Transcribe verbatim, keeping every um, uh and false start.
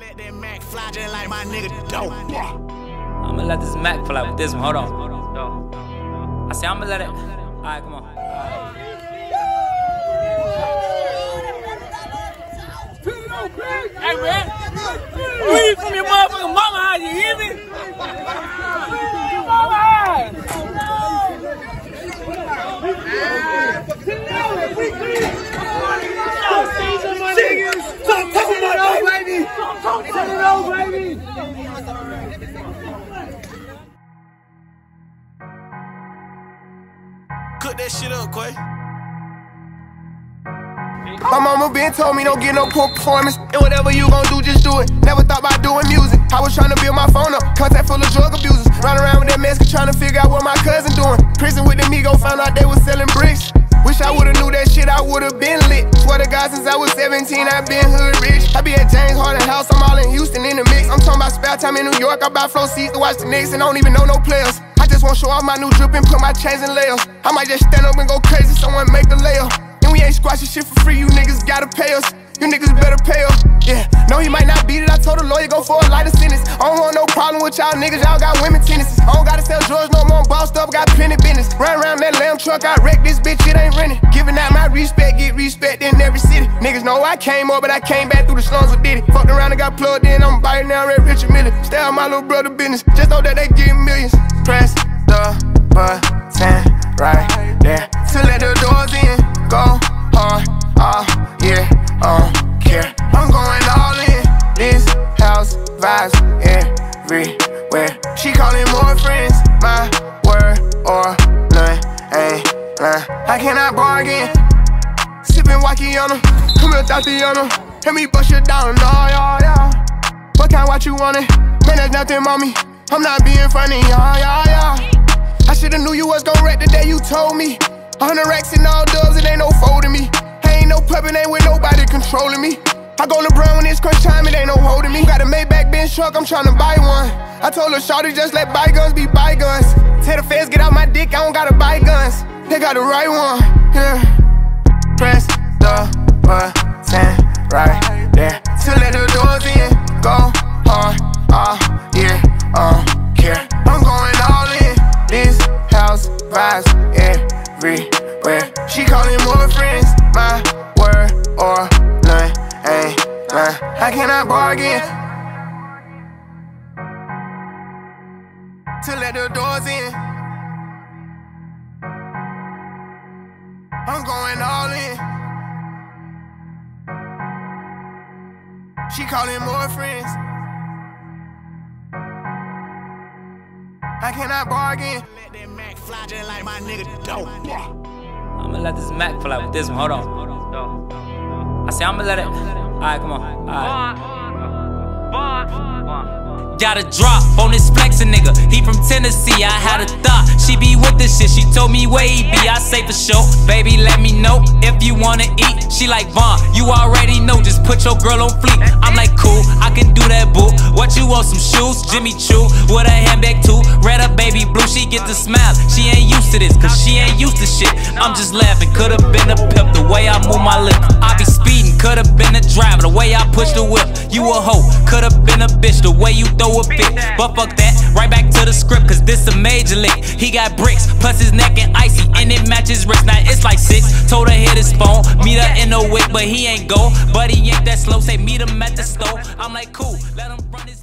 Let that Mac fly just like my nigga dope. I'ma let this Mac fly with this one. Hold on. I say I'ma let it. Alright, come on. Hey man, leave from your motherfucking mama house, you hear me? Mama house! Stop talking about it, baby! Stop talking about it, baby! Cook that shit up, Quay. My mama been told me don't get no poor performance, and whatever you gon' do, just do it. Never thought about doing music. I was trying to build my phone up, contact full of drug abusers. Run around with that mask trying to figure out what my cousin doing. Prison with the Migo, found out they was selling bricks. Wish I would've knew that shit, I would've been lit. Swear to God, since I was seventeen, I been hood rich. I be at James Harden house, I'm all in Houston in the mix. I'm talking about spare time in New York, I buy flow seats to watch the Knicks and don't even know no players. I just wanna show off my new drip and put my chains in layers. I might just stand up and go crazy, someone make the layup. And we ain't squashing shit for free, you niggas gotta pay us. You niggas better pay us. Yeah, no, he might not beat it. I told the lawyer go for a lighter sentence. I don't want no problem with y'all niggas, y'all got women tendencies. I don't gotta sell drugs no more, I'm bossed up, got plenty business. Run around that lamb truck, I wreck this bitch, it ain't renting. Giving out my respect, get respect in every city. Niggas know I came up, but I came back through the slums with Diddy. Fucked around and got plugged in, I'm biting now, Red Richard Miller. Stay out my little brother business, just know that they getting millions. Press the button right there to let the doors in. Go hard, oh yeah, I don't care. I'm going all in. This house vibes everywhere. She calling more friends, my word or none, ain't lying. I cannot bargain. Sippin' Wakiana, come here, Tatiana. Help me bust you down, oh yeah, yeah. What kind what you wanted? Man, there's nothing, mommy. I'm not being funny, yeah, yeah, yeah. I should've knew you was gon' wreck the day you told me. A hundred racks and all dubs, it ain't no folding me. I ain't no puppet, ain't with nobody controlling me. I go LeBron when it's crunch time, it ain't no holding me. Got a Maybach Benz truck, I'm tryna buy one. I told her, shawty, just let bygones be bygones. Tell the feds, get out my dick, I don't gotta buy guns. They got the right one, yeah. Press the button right there to let the doors in. Go hard, oh yeah, I don't care. I'm going all in. This house vibes everywhere. She calling more friends, my word or none, ain't lying. I cannot bargain to let the doors in. I'm going all in. She calling more friends. I cannot bargain. Let that Mac fly just like my nigga dope. I'ma let this Mac fly with this one. Hold on. I say I'ma let it. Alright, come on. Alright. Got a drop on this flexin' nigga. He from Tennessee, I had a thought she be with this shit. She told me where he be, I say for sure. Baby, let me know if you wanna eat. She like, Vaughn, you already know, just put your girl on fleek. I'm like, cool, I can do that, boo. What you want, some shoes? Jimmy Choo with a handbag too. Red up, baby blue, she get the smile. She ain't used to this, cause she ain't used to shit. I'm just laughing, could've been a pimp the way I move my lip. I be speeding, could've been a driver the way I push the whip. You a hoe, could've been a bitch the way you throw a fit. But fuck that, right back to the script, cause this a major lick. He got bricks, plus his neck and icy, and it matches wrist. Now it's like six, told her hit his phone, meet her in the wick, but he ain't go. But he ain't that slow, say meet him at the store. I'm like, cool, let him run his